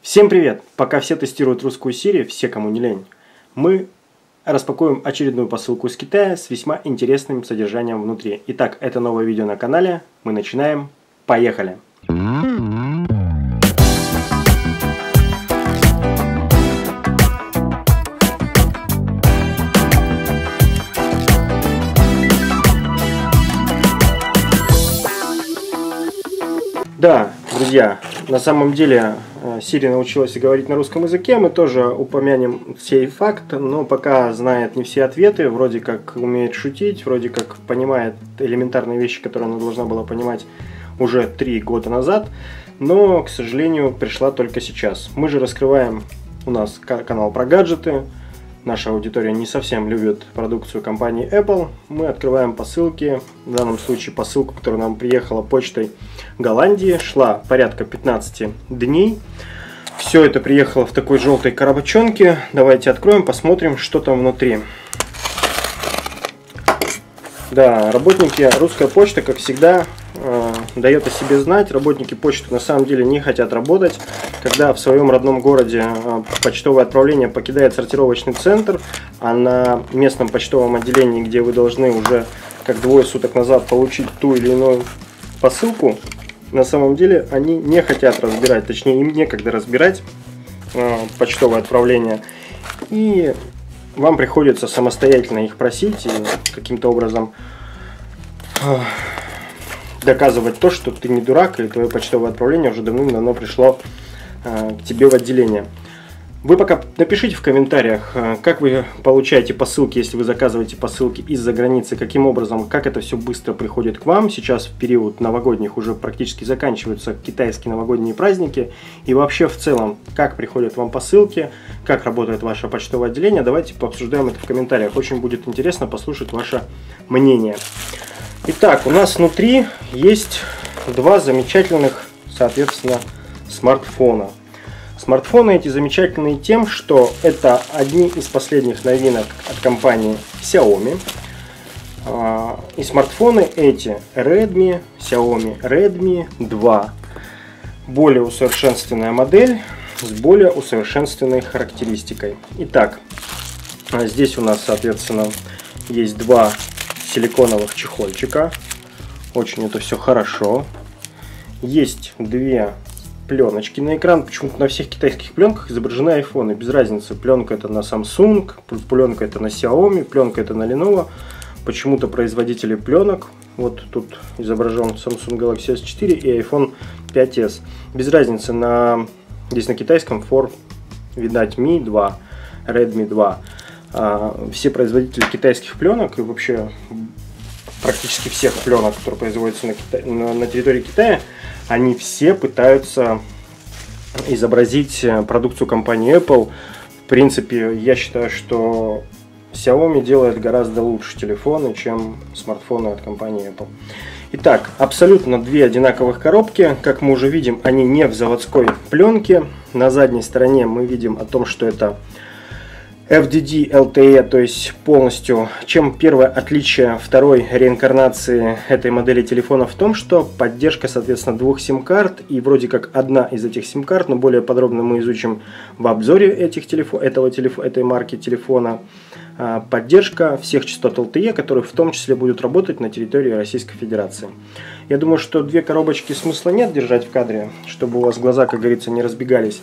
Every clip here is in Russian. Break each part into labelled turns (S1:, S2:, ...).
S1: Всем привет! Пока все тестируют русскую Siri, все, кому не лень, мы распакуем очередную посылку из Китая с весьма интересным содержанием внутри. Итак, это новое видео на канале. Мы начинаем. Поехали! Да, друзья, на самом деле Siri научилась говорить на русском языке, мы тоже упомянем сей факт, но пока знает не все ответы, вроде как умеет шутить, вроде как понимает элементарные вещи, которые она должна была понимать уже 3 года назад, но, к сожалению, пришла только сейчас. Мы же раскрываем, у нас канал про гаджеты, наша аудитория не совсем любит продукцию компании Apple, мы открываем посылки, в данном случае посылку, которая нам приехала почтой Голландии, шла порядка 15 дней. Все это приехало в такой желтой коробочонке. Давайте откроем, посмотрим, что там внутри. Да, работники русской почты, как всегда, дает о себе знать. Работники почты на самом деле не хотят работать. Когда в своем родном городе почтовое отправление покидает сортировочный центр, а на местном почтовом отделении, где вы должны уже как 2 суток назад получить ту или иную посылку, на самом деле они не хотят разбирать, точнее им некогда разбирать почтовое отправление. И вам приходится самостоятельно их просить и каким-то образом доказывать то, что ты не дурак, и твое почтовое отправление уже давным-давно пришло к тебе в отделение. Вы пока напишите в комментариях, как вы получаете посылки, если вы заказываете посылки из-за границы, каким образом, как это все быстро приходит к вам. Сейчас в период новогодних уже практически заканчиваются китайские новогодние праздники. И вообще в целом, как приходят вам посылки, как работает ваше почтовое отделение, давайте пообсуждаем это в комментариях. Очень будет интересно послушать ваше мнение. Итак, у нас внутри есть 2 замечательных, соответственно, смартфона. Смартфоны эти замечательные тем, что это одни из последних новинок от компании Xiaomi. И смартфоны эти Redmi, Xiaomi Redmi 2. Более усовершенствованная модель с более усовершенствованной характеристикой. Итак, здесь у нас, соответственно, есть 2 силиконовых чехольчика. Очень это все хорошо. Есть 2 пленочки на экран. Почему-то на всех китайских пленках изображены айфоны. Без разницы. Пленка это на Samsung, пленка это на Xiaomi, пленка это на Lenovo. Почему-то производители пленок. Вот тут изображен Samsung Galaxy S4 и iPhone 5s. Без разницы. Здесь на китайском For, видать, Mi 2, Redmi 2. Все производители китайских пленок и вообще практически всех пленок, которые производятся на территории Китая, они все пытаются изобразить продукцию компании Apple. В принципе, я считаю, что Xiaomi делает гораздо лучше телефоны, чем смартфоны от компании Apple. Итак, абсолютно 2 одинаковых коробки. Как мы уже видим, они не в заводской пленке. На задней стороне мы видим о том, что это FDD LTE, то есть полностью. Чем первое отличие второй реинкарнации этой модели телефона в том, что поддержка, соответственно, 2 сим-карт, и вроде как одна из этих сим-карт, но более подробно мы изучим в обзоре этой марки телефона, поддержка всех частот LTE, которые в том числе будут работать на территории Российской Федерации. Я думаю, что 2 коробочки смысла нет держать в кадре, чтобы у вас глаза, как говорится, не разбегались.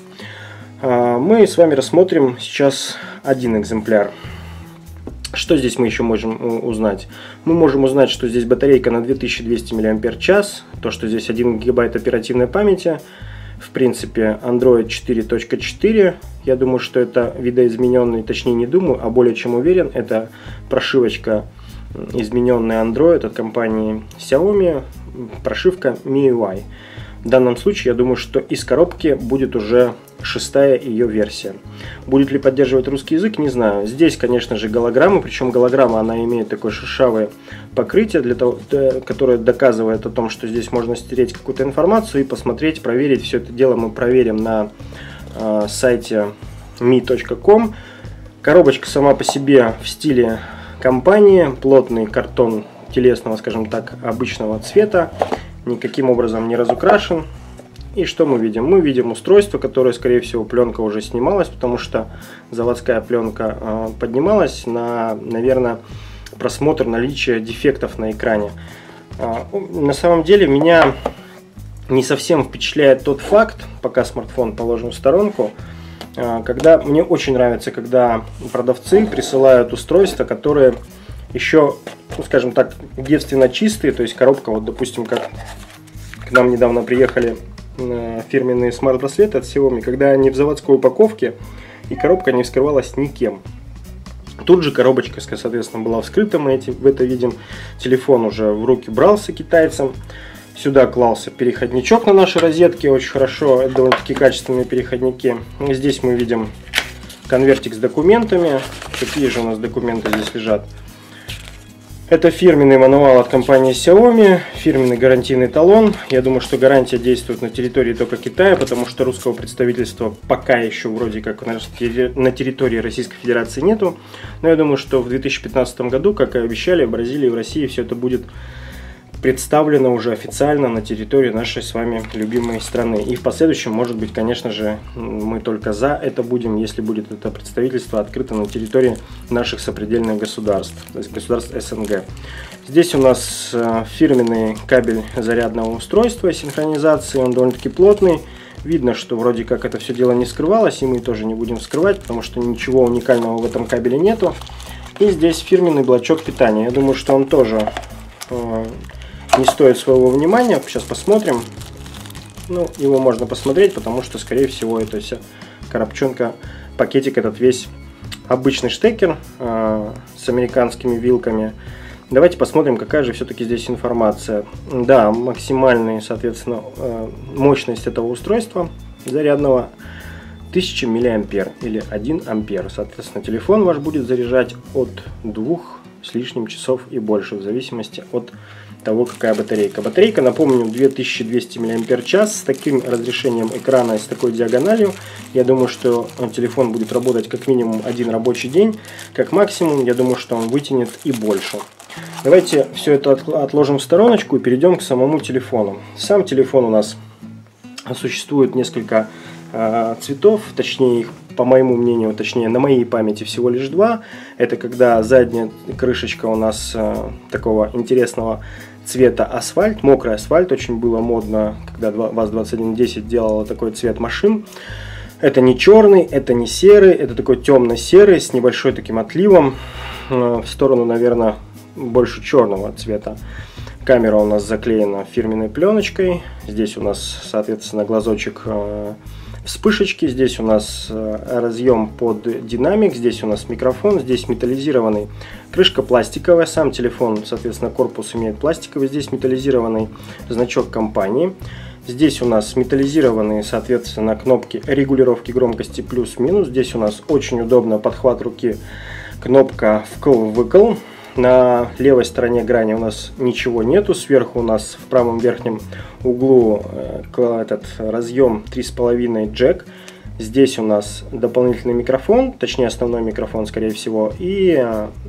S1: Мы с вами рассмотрим сейчас один экземпляр. Что здесь мы еще можем узнать? Мы можем узнать, что здесь батарейка на 2200 мАч, то, что здесь 1 ГБ оперативной памяти. В принципе, Android 4.4. Я думаю, что это видоизмененный, точнее не думаю, а более чем уверен, это прошивочка измененный Android от компании Xiaomi, прошивка MIUI. В данном случае, я думаю, что из коробки будет уже 6-я ее версия. Будет ли поддерживать русский язык, не знаю. Здесь, конечно же, голограмма, причем голограмма, она имеет такое шершавое покрытие, которое доказывает о том, что здесь можно стереть какую-то информацию и посмотреть, проверить. Все это дело мы проверим на сайте mi.com. Коробочка сама по себе в стиле компании, плотный картон телесного, скажем так, обычного цвета, никаким образом не разукрашен. И что мы видим? Мы видим устройство, которое, скорее всего, пленка уже снималась, потому что заводская пленка поднималась на, наверное, просмотр наличия дефектов на экране. На самом деле меня не совсем впечатляет тот факт, пока смартфон положим в сторонку, когда мне очень нравится, когда продавцы присылают устройства, которые еще, ну, скажем так, девственно чистые, то есть коробка, вот допустим, как к нам недавно приехали фирменные смарт-браслеты от Xiaomi, когда они в заводской упаковке и коробка не вскрывалась никем. Тут же коробочка, соответственно, была вскрыта, мы в это видим. Телефон уже в руки брался китайцам. Сюда клался переходничок на наши розетки, очень хорошо, это довольно-таки качественные переходники. Здесь мы видим конвертик с документами. Какие же у нас документы здесь лежат? Это фирменный мануал от компании Xiaomi, фирменный гарантийный талон. Я думаю, что гарантия действует на территории только Китая, потому что русского представительства пока еще вроде как на территории Российской Федерации нету. Но я думаю, что в 2015 году, как и обещали, в Бразилии и в России все это будет представлено уже официально на территории нашей с вами любимой страны. И в последующем, может быть, конечно же, мы только за это будем, если будет это представительство открыто на территории наших сопредельных государств, то есть государств СНГ. Здесь у нас фирменный кабель зарядного устройства синхронизации, он довольно-таки плотный. Видно, что вроде как это все дело не скрывалось, и мы тоже не будем скрывать, потому что ничего уникального в этом кабеле нету. И здесь фирменный блочок питания. Я думаю, что он тоже не стоит своего внимания. Сейчас посмотрим. Ну, его можно посмотреть, потому что, скорее всего, это вся коробчонка, пакетик этот весь обычный штекер с американскими вилками. Давайте посмотрим, какая же все-таки здесь информация. Да, максимальная, соответственно, мощность этого устройства зарядного 1000 мА или 1 ампер. Соответственно, телефон ваш будет заряжать от 2 с лишним часов и больше, в зависимости от того, какая батарейка. Батарейка, напомню, 2200 мАч с таким разрешением экрана и с такой диагональю. Я думаю, что телефон будет работать как минимум один рабочий день, как максимум, я думаю, что он вытянет и больше. Давайте все это отложим в стороночку и перейдем к самому телефону. Сам телефон у нас существует несколько цветов, точнее их, по моему мнению, точнее на моей памяти всего лишь два. Это когда задняя крышечка у нас такого интересного цвета асфальт, мокрый асфальт, очень было модно, когда ВАЗ-2110 делала такой цвет машин. Это не черный, это не серый, это такой темно-серый с небольшой таким отливом в сторону, наверное, больше черного цвета. Камера у нас заклеена фирменной пленочкой. Здесь у нас, соответственно, глазочек вспышечки. Здесь у нас разъем под динамик. Здесь у нас микрофон. Здесь металлизированный. Крышка пластиковая. Сам телефон, соответственно, корпус имеет пластиковый. Здесь металлизированный значок компании. Здесь у нас металлизированные, соответственно, кнопки регулировки громкости плюс-минус. Здесь у нас очень удобно подхват руки, кнопка вкл-выкл. На левой стороне грани у нас ничего нету. Сверху у нас в правом верхнем углу этот разъем 3,5 джек. Здесь у нас дополнительный микрофон, точнее основной микрофон, скорее всего, и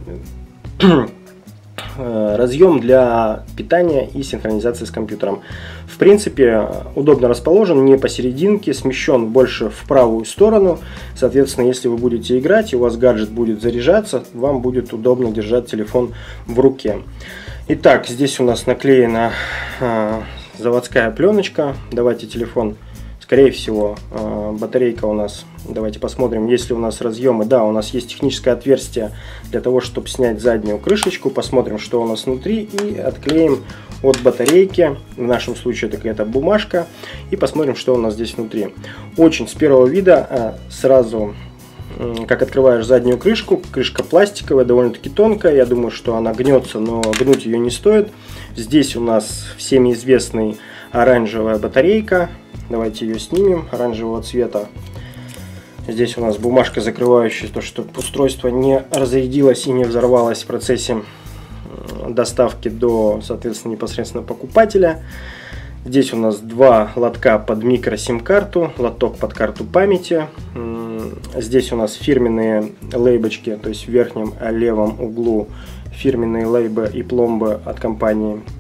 S1: разъем для питания и синхронизации с компьютером. В принципе, удобно расположен, не посерединке, смещен больше в правую сторону. Соответственно, если вы будете играть и у вас гаджет будет заряжаться, вам будет удобно держать телефон в руке. Итак, здесь у нас наклеена заводская пленочка. Давайте телефон, скорее всего, батарейка у нас, давайте посмотрим, есть ли у нас разъемы. Да, у нас есть техническое отверстие для того, чтобы снять заднюю крышечку. Посмотрим, что у нас внутри, и отклеим от батарейки, в нашем случае это какая-то бумажка, и посмотрим, что у нас здесь внутри. Очень с первого вида сразу, как открываешь заднюю крышку, крышка пластиковая, довольно-таки тонкая, я думаю, что она гнется, но гнуть ее не стоит. Здесь у нас всеми известный оранжевая батарейка. Давайте ее снимем, оранжевого цвета. Здесь у нас бумажка, закрывающая то, чтобы устройство не разрядилось и не взорвалось в процессе доставки до, соответственно, непосредственно покупателя. Здесь у нас два лотка под микро-сим-карту, лоток под карту памяти. Здесь у нас фирменные лейбочки, то есть в верхнем левом углу фирменные лейбы и пломбы от компании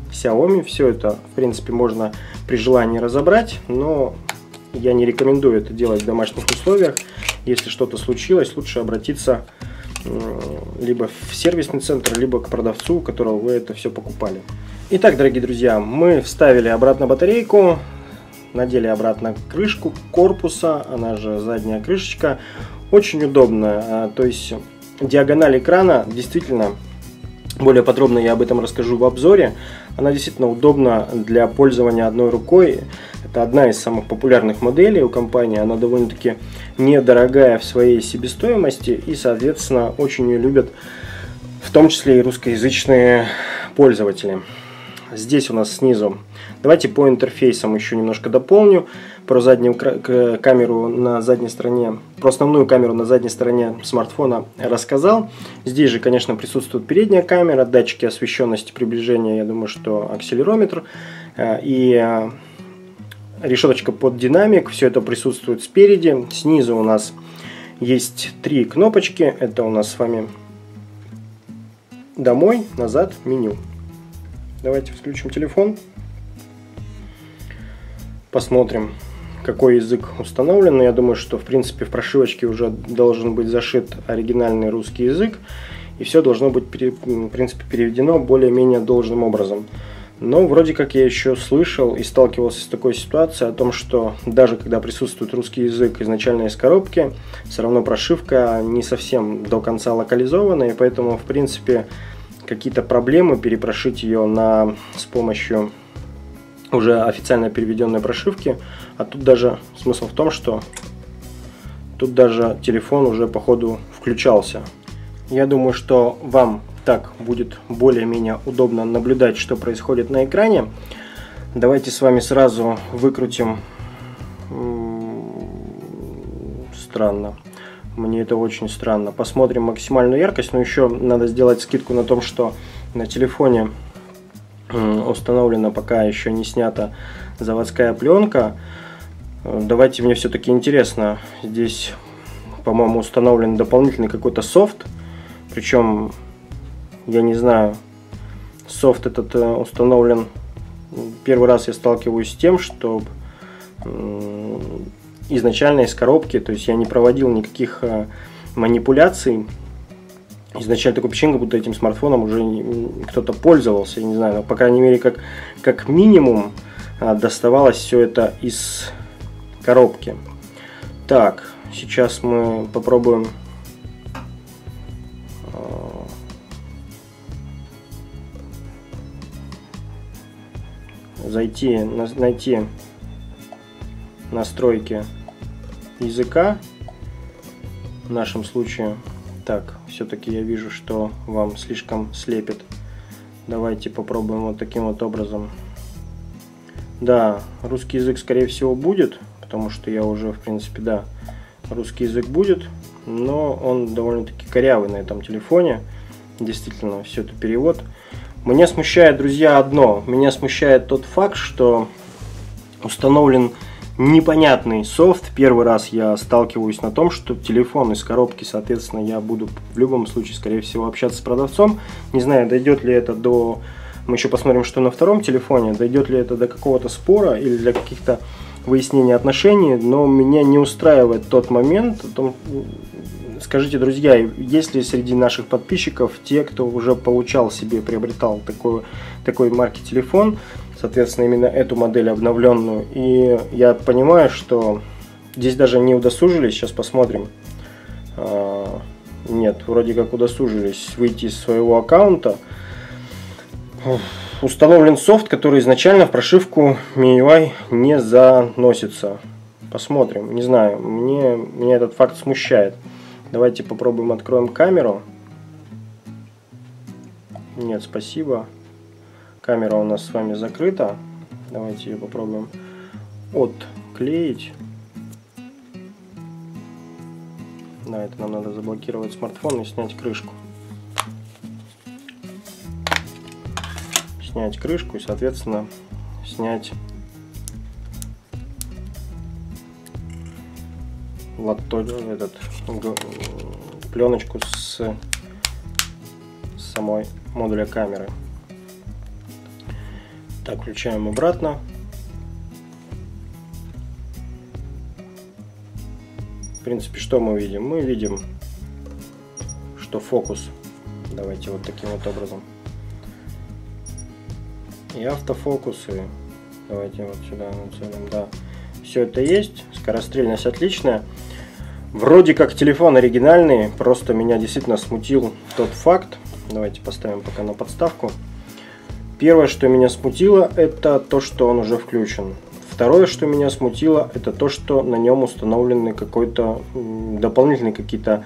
S1: Xiaomi. Все это, в принципе, можно при желании разобрать, но я не рекомендую это делать в домашних условиях. Если что-то случилось, лучше обратиться либо в сервисный центр, либо к продавцу, у которого вы это все покупали. Итак, дорогие друзья, мы вставили обратно батарейку, надели обратно крышку корпуса, она же задняя крышечка. Очень удобно, то есть диагональ экрана действительно, более подробно я об этом расскажу в обзоре. Она действительно удобна для пользования одной рукой. Это одна из самых популярных моделей у компании. Она довольно-таки недорогая в своей себестоимости и, соответственно, очень ее любят в том числе и русскоязычные пользователи. Здесь у нас снизу. Давайте по интерфейсам еще немножко дополню. Про заднюю камеру на задней стороне, про основную камеру на задней стороне смартфона рассказал. Здесь же, конечно, присутствует передняя камера, датчики освещенности, приближения, я думаю, что акселерометр и решеточка под динамик. Все это присутствует спереди. Снизу у нас есть 3 кнопочки. Это у нас с вами домой, назад, меню. Давайте включим телефон. Посмотрим, какой язык установлен. Я думаю, что в принципе в прошивочке уже должен быть зашит оригинальный русский язык. И все должно быть в принципе переведено более-менее должным образом. Но вроде как я еще слышал и сталкивался с такой ситуацией о том, что даже когда присутствует русский язык изначально из коробки, все равно прошивка не совсем до конца локализована. И поэтому в принципе какие-то проблемы перепрошить ее с помощью уже официально переведенной прошивки. А тут даже смысл в том, что тут даже телефон уже по ходу включался. Я думаю, что вам так будет более-менее удобно наблюдать, что происходит на экране. Давайте с вами сразу выкрутим. Странно. Мне это очень странно. Посмотрим максимальную яркость. Но еще надо сделать скидку на том, что на телефоне установлена, пока еще не снята заводская пленка. Давайте, мне все-таки интересно. Здесь, по-моему, установлен дополнительный какой-то софт. Причем, я не знаю, софт этот установлен. Первый раз я сталкиваюсь с тем, что изначально из коробки, то есть я не проводил никаких манипуляций. Изначально такое впечатление, как будто этим смартфоном уже кто-то пользовался, я не знаю, но по крайней мере как минимум доставалось все это из коробки. Так, сейчас мы попробуем найти настройки языка в нашем случае. Так, все-таки я вижу, что вам слишком слепит. Давайте попробуем вот таким вот образом. Да, русский язык скорее всего будет, потому что я уже, в принципе, да, русский язык будет, но он довольно-таки корявый на этом телефоне. Действительно, все это перевод. Меня смущает, друзья, одно. Меня смущает тот факт, что установлен непонятный софт. Первый раз я сталкиваюсь на том, что телефон из коробки, соответственно, я буду в любом случае, скорее всего, общаться с продавцом. Не знаю, дойдет ли это до... Мы еще посмотрим, что на втором телефоне. Дойдет ли это до какого-то спора или для каких-то выяснения отношений. Но меня не устраивает тот момент. Скажите, друзья, есть ли среди наших подписчиков те, кто уже получал себе, приобретал такой марки телефон, соответственно, именно эту модель обновленную. И я понимаю, что здесь даже не удосужились, сейчас посмотрим. Нет, вроде как удосужились выйти из своего аккаунта. Установлен софт, который изначально в прошивку MIUI не заносится. Посмотрим, не знаю, меня этот факт смущает. Давайте попробуем, откроем камеру. Нет, спасибо. Камера у нас с вами закрыта. Давайте ее попробуем отклеить. Да, это нам надо заблокировать смартфон и снять крышку. Снять крышку и, соответственно, снять пленочку с самой модуля камеры. Так, включаем обратно. В принципе, что мы видим? Мы видим, что фокус. Давайте вот таким вот образом. И автофокус, и давайте вот сюда нацелим, да. Все это есть, скорострельность отличная. Вроде как телефон оригинальный, просто меня действительно смутил тот факт. Давайте поставим пока на подставку. Первое, что меня смутило, это то, что он уже включен. Второе, что меня смутило, это то, что на нем установлены какой-то дополнительные какие-то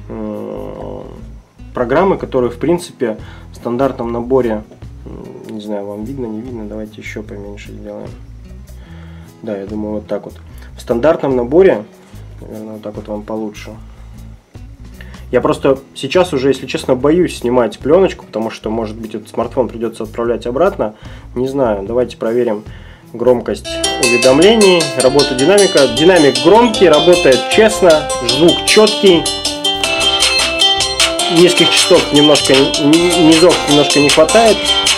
S1: программы, которые в принципе в стандартном наборе, не знаю, вам видно, не видно, давайте еще поменьше сделаем. Да, я думаю, вот так вот. В стандартном наборе, наверное, вот так вот вам получше. Я просто сейчас уже, если честно, боюсь снимать пленочку, потому что, может быть, этот смартфон придется отправлять обратно. Не знаю, давайте проверим громкость уведомлений, работу динамика. Динамик громкий, работает честно, звук четкий. Низких частот немножко, низов немножко не хватает.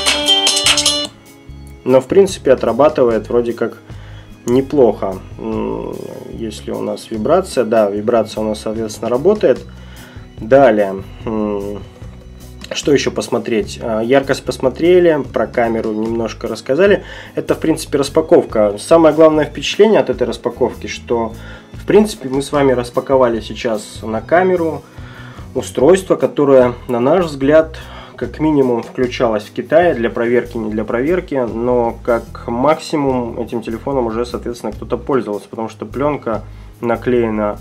S1: Но, в принципе, отрабатывает вроде как неплохо. Если у нас вибрация, да, вибрация у нас, соответственно, работает. Далее, что еще посмотреть? Яркость посмотрели, про камеру немножко рассказали. Это, в принципе, распаковка. Самое главное впечатление от этой распаковки, что, в принципе, мы с вами распаковали сейчас на камеру устройство, которое, на наш взгляд, как минимум включалось в Китае для проверки, не для проверки, но как максимум этим телефоном уже, соответственно, кто-то пользовался, потому что пленка наклеена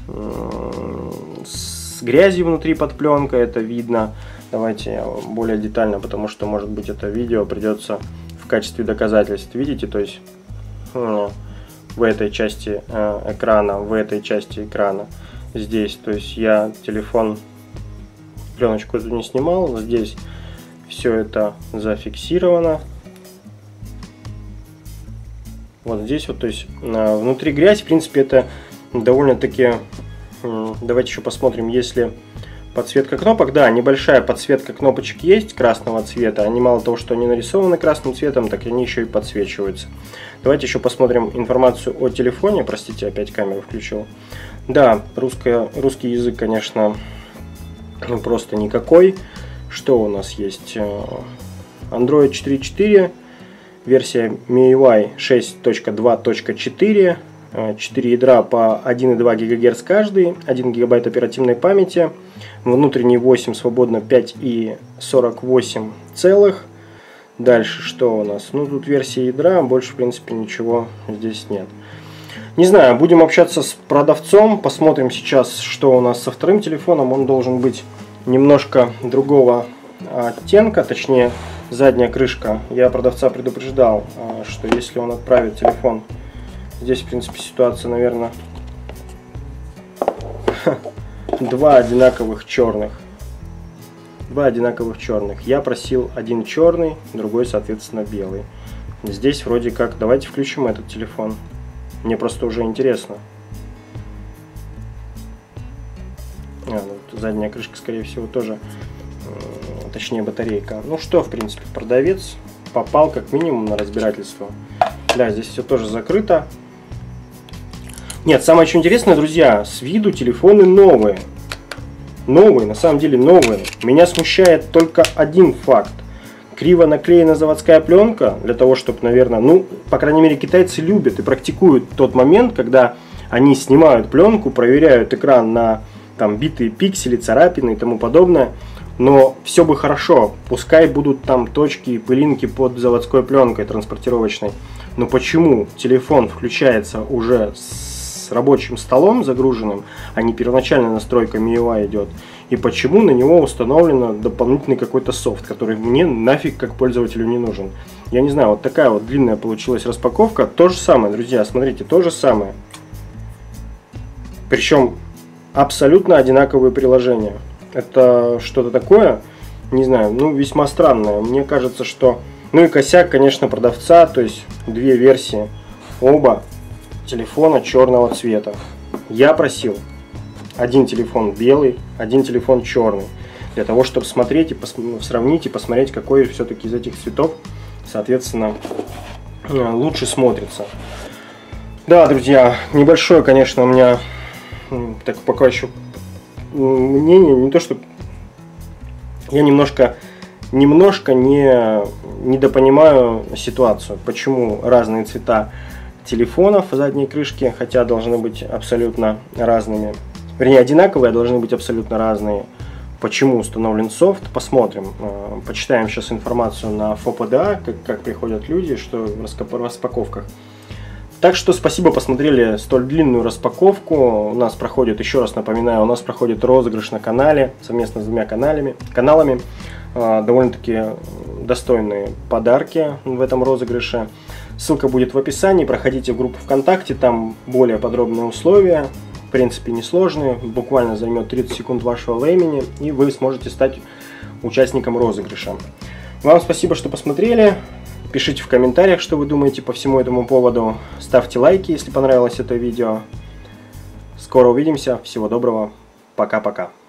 S1: с грязью внутри под пленкой, это видно. Давайте я более детально, потому что, может быть, это видео придется в качестве доказательств. Видите, то есть в этой части экрана, здесь, то есть я телефон, пленочку эту не снимал, здесь все это зафиксировано. Вот здесь вот, то есть внутри грязь, в принципе, это довольно-таки. Давайте еще посмотрим, если подсветка кнопок. Да, небольшая подсветка кнопочек есть красного цвета. Они мало того, что они нарисованы красным цветом, так они еще и подсвечиваются. Давайте еще посмотрим информацию о телефоне. Простите, опять камеру включил. Да, русский язык, конечно, просто никакой. Что у нас есть? Android 4.4, версия MIUI 6.2.4. 4 ядра по 1,2 ГГц каждый, 1 ГБ оперативной памяти, внутренний 8, свободно 5,48 целых. Дальше что у нас? Ну, тут версия ядра, больше, в принципе, ничего здесь нет. Не знаю, будем общаться с продавцом, посмотрим сейчас, что у нас со вторым телефоном. Он должен быть немножко другого оттенка, точнее, задняя крышка. Я продавца предупреждал, что если он отправит телефон. Здесь, в принципе, ситуация, наверное, два одинаковых черных. Я просил один черный, другой, соответственно, белый. Здесь вроде как... Давайте включим этот телефон. Мне просто уже интересно. Ну, задняя крышка, скорее всего, тоже... Точнее, батарейка. Ну что, в принципе, продавец попал как минимум на разбирательство. Да, здесь все тоже закрыто. Нет, самое что интересное, друзья, с виду телефоны новые. Новые, на самом деле новые. Меня смущает только один факт. Криво наклеена заводская пленка, для того, чтобы, наверное, ну, по крайней мере, китайцы любят и практикуют тот момент, когда они снимают пленку, проверяют экран на там битые пиксели, царапины и тому подобное. Но все бы хорошо, пускай будут там точки и пылинки под заводской пленкой транспортировочной. Но почему телефон включается уже с рабочим столом загруженным, а не первоначальная настройка MIUI идет? И почему на него установлен дополнительный какой-то софт, который мне нафиг как пользователю не нужен? Я не знаю, вот такая вот длинная получилась распаковка. То же самое, друзья, смотрите, то же самое. Причем абсолютно одинаковые приложения. Это что-то такое, не знаю, ну весьма странное. Мне кажется, что... Ну и косяк, конечно, продавца, то есть две версии, оба телефона черного цвета. Я просил один телефон белый, один телефон черный, для того, чтобы смотреть и сравнить и посмотреть, какой все-таки из этих цветов соответственно, лучше смотрится. Да, друзья, небольшое, конечно, у меня так пока еще мнение, не то что я немножко недопонимаю ситуацию, почему разные цвета телефонов задней крышки, хотя должны быть абсолютно разными, вернее одинаковые, а должны быть абсолютно разные. Почему установлен софт, посмотрим, почитаем сейчас информацию на ФОПДА, как приходят люди, что в распаковках. Так что спасибо, посмотрели столь длинную распаковку. У нас проходит, еще раз напоминаю, у нас проходит розыгрыш на канале, совместно с двумя каналами. Довольно-таки достойные подарки в этом розыгрыше. Ссылка будет в описании, проходите в группу ВКонтакте, там более подробные условия. В принципе, несложные, буквально займет 30 секунд вашего времени, и вы сможете стать участником розыгрыша. Вам спасибо, что посмотрели. Пишите в комментариях, что вы думаете по всему этому поводу. Ставьте лайки, если понравилось это видео. Скоро увидимся. Всего доброго. Пока-пока.